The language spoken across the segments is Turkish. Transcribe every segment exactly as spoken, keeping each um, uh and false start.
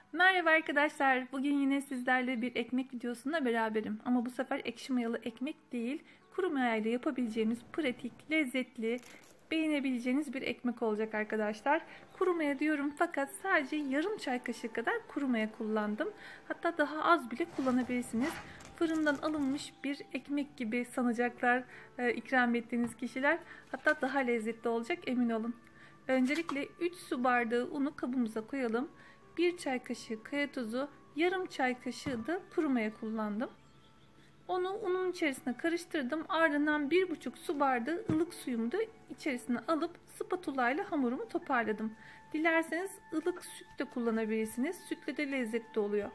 Merhaba arkadaşlar. Bugün yine sizlerle bir ekmek videosunda beraberim. Ama bu sefer ekşi mayalı ekmek değil, kuru mayayla yapabileceğiniz pratik, lezzetli, beğenebileceğiniz bir ekmek olacak arkadaşlar. Kuru maya diyorum fakat sadece yarım çay kaşığı kadar kuru maya kullandım. Hatta daha az bile kullanabilirsiniz. Fırından alınmış bir ekmek gibi sanacaklar e, ikram ettiğiniz kişiler. Hatta daha lezzetli olacak, emin olun. Öncelikle üç su bardağı unu kabımıza koyalım. bir çay kaşığı kaya tuzu, yarım çay kaşığı da kuru maya kullandım. Onu unun içerisine karıştırdım. Ardından bir buçuk su bardağı ılık suyumu da içerisine alıp spatula ile hamurumu toparladım. Dilerseniz ılık süt de kullanabilirsiniz. Sütle de lezzetli oluyor.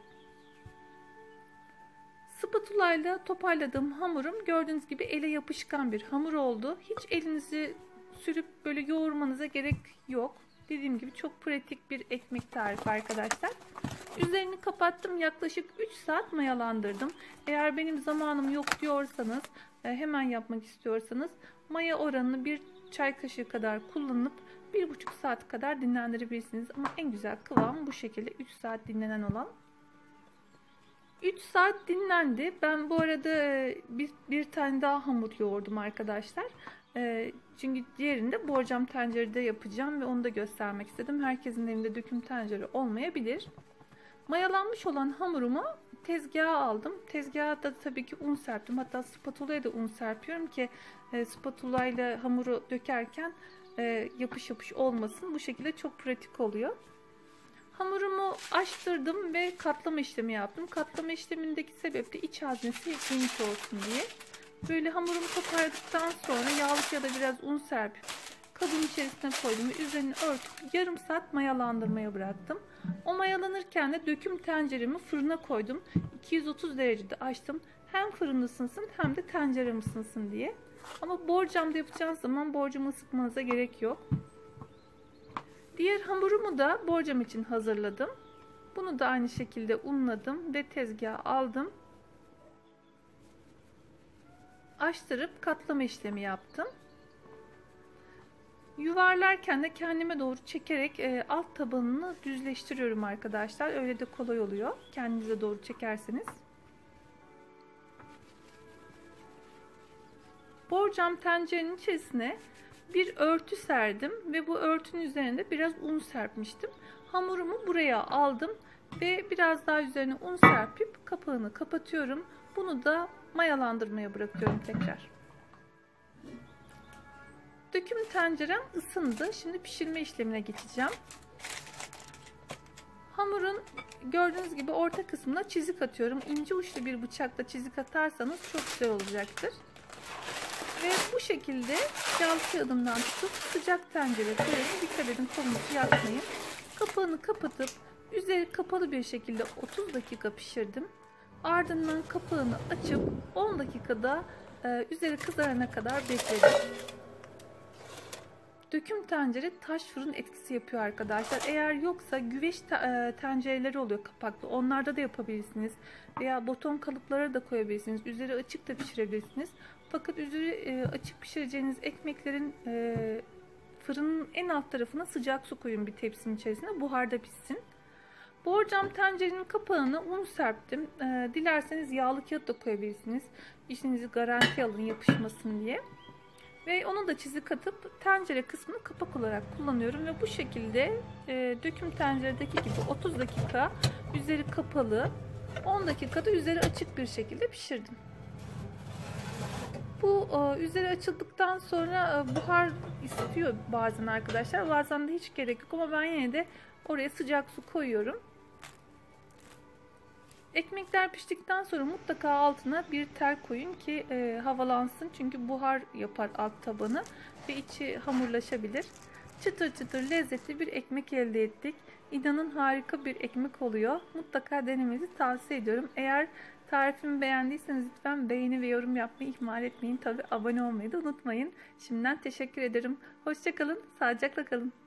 Spatula ile toparladığım hamurum gördüğünüz gibi ele yapışkan bir hamur oldu. Hiç elinizi sürüp böyle yoğurmanıza gerek yok. Dediğim gibi çok pratik bir ekmek tarifi arkadaşlar. Üzerini kapattım. Yaklaşık üç saat mayalandırdım. Eğer benim zamanım yok diyorsanız, hemen yapmak istiyorsanız maya oranını bir çay kaşığı kadar kullanıp bir buçuk saat kadar dinlendirebilirsiniz. Ama en güzel kıvam bu şekilde üç saat dinlenen olan. üç saat dinlendi. Ben bu arada bir, bir tane daha hamur yoğurdum arkadaşlar. Çünkü diğerinde borcam tencerede yapacağım ve onu da göstermek istedim. Herkesin evinde döküm tencere olmayabilir. Mayalanmış olan hamurumu tezgaha aldım. Tezgaha da tabii ki un serptim. Hatta spatulaya da un serpiyorum ki spatula ile hamuru dökerken yapış yapış olmasın. Bu şekilde çok pratik oluyor. Hamurumu açtırdım ve katlama işlemi yaptım. Katlama işlemindeki sebep de iç haznesi geniş olsun diye. Böyle hamurumu toparladıktan sonra yağlı ya da biraz un serpip kabın içerisine koydum ve üzerini örtüp yarım saat mayalandırmaya bıraktım. O mayalanırken de döküm tenceremi fırına koydum. iki yüz otuz derecede açtım. Hem fırın ısınsın hem de tencerem ısınsın diye. Ama borcamda yapacağınız zaman borcamı ısıtmanıza gerek yok. Diğer hamurumu da borcam için hazırladım. Bunu da aynı şekilde unladım ve tezgaha aldım. Açtırıp katlama işlemi yaptım. Yuvarlarken de kendime doğru çekerek e, alt tabanını düzleştiriyorum arkadaşlar. Öyle de kolay oluyor. Kendinize doğru çekerseniz. Borcam tencerenin içerisine bir örtü serdim ve bu örtünün üzerinde biraz un serpmiştim. Hamurumu buraya aldım ve biraz daha üzerine un serpip kapağını kapatıyorum. Bunu da mayalandırmaya bırakıyorum tekrar. Döküm tencerem ısındı. Şimdi pişirme işlemine geçeceğim. Hamurun gördüğünüz gibi orta kısmına çizik atıyorum. İnce uçlu bir bıçakla çizik atarsanız çok güzel olacaktır. Ve bu şekilde yağlı kağıdımdan tutup sıcak tencereye koyuyorum. Dikkat edin, tomuzu yakmayın. Kapağını kapatıp üzeri kapalı bir şekilde otuz dakika pişirdim. Ardından kapağını açıp on dakikada e, üzeri kızarana kadar bekledim. Döküm tencere taş fırın etkisi yapıyor arkadaşlar. Eğer yoksa güveç tencereleri oluyor kapaklı. Onlarda da yapabilirsiniz. Veya boton kalıplara da koyabilirsiniz. Üzeri açık da pişirebilirsiniz. Fakat üzeri açık pişireceğiniz ekmeklerin fırının en alt tarafına sıcak su koyun bir tepsinin içerisine. Buharda pişsin. Borcam tencerenin kapağına un serptim. Dilerseniz yağlı kağıt da koyabilirsiniz. İşinizi garanti alın yapışmasın diye. Ve onu da çizik atıp tencere kısmını kapak olarak kullanıyorum. Ve bu şekilde e, döküm tenceredeki gibi otuz dakika üzeri kapalı, on dakikada üzeri açık bir şekilde pişirdim. Bu e, üzeri açıldıktan sonra e, buhar istiyor bazen arkadaşlar. Bazen de hiç gerek yok ama ben yine de oraya sıcak su koyuyorum. Ekmekler piştikten sonra mutlaka altına bir tel koyun ki e, havalansın. Çünkü buhar yapar alt tabanı ve içi hamurlaşabilir. Çıtır çıtır lezzetli bir ekmek elde ettik. İnanın harika bir ekmek oluyor. Mutlaka denemenizi tavsiye ediyorum. Eğer tarifimi beğendiyseniz lütfen beğeni ve yorum yapmayı ihmal etmeyin. Tabii abone olmayı da unutmayın. Şimdiden teşekkür ederim. Hoşça kalın, sağlıcakla kalın.